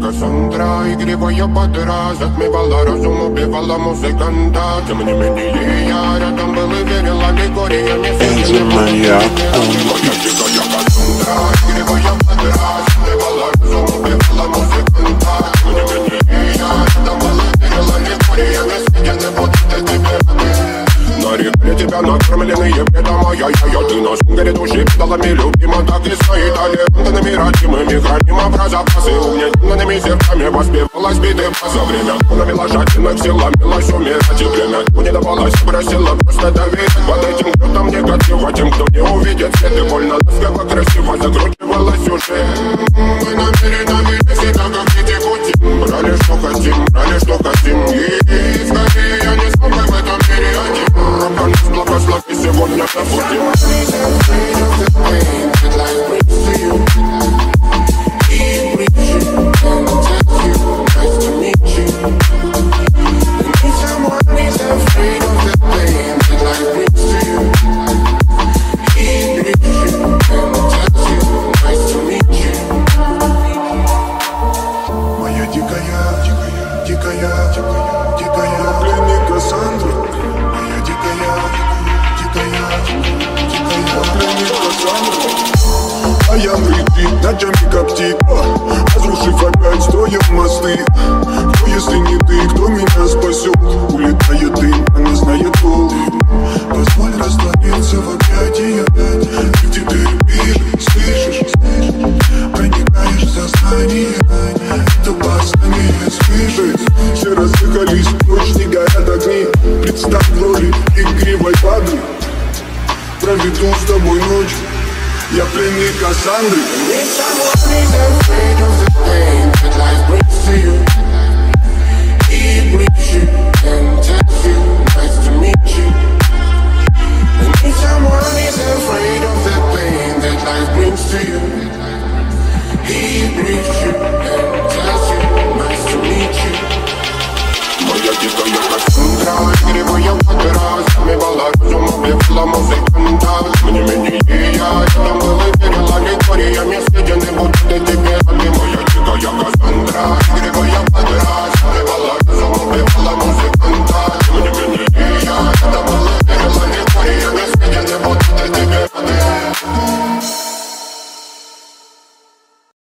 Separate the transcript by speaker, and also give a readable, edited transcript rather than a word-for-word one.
Speaker 1: Косандра, игривая Панда, затмевала разум, убивала музыканта. Тем не менее я рядом был и верил аллегориями. Моя дикая Косандра, игривая Панда, затмевала разум, убивала музыканта. Тем не менее я рядом был и верил аллегориями. Я не буду тебе нарекли тебя накормленные бредом, ай-яй-яй, ты на сунгере души педалами любима, так и свои талентами родимыми храним образопасы, угнетенными сердцами воспевалась биты за время навела жадинок, сила милась умирать, и время не давалось, просила просто доверить под этим кто-то негатива, тем, кто не увидит свет, и больно ласково, красиво закручивалась сюжет. Мы намеренно себя как дети хотим, брали что хотим, и скорее я не смог в этом мире один. Благослови сегодня забудем.
Speaker 2: Моя дикая пленник Косандра. Моя дикая пленник Косандра. А я летит, ночами коптит, разрушив опять стоя мосты. Кто, если не ты, кто меня спасет? Улетает дым, она знает пол. Позволь раствориться в объятиях. Ты теперь видишь, слышишь, проникаешь в сознание. Это баснями слышишь. Все разъехались, ночь не горят огни. Представь в роли игривой Панды. Проведу с тобой ночь. Я пленник Косандры.
Speaker 1: Need someone who's afraid of the pain that life brings to you. He breathes you and tells you, nice to meet you. I need someone who's afraid of the pain that life brings to you. He breathes you and tells you, nice to meet you. Моя дикая Косандра, игривая Панда, затмевала разум, убивала музыканта. Тем не менее я рядом был и верил аллегориями, съедены будто тебе, моя